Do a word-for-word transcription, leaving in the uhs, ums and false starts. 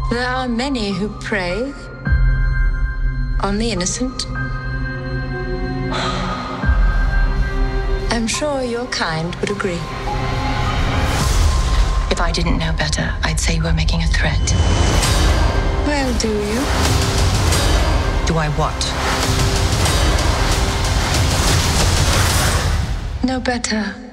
There are many who prey on the innocent. I'm sure your kind would agree. If I didn't know better, I'd say you were making a threat. Well, do you? Do I what? No better.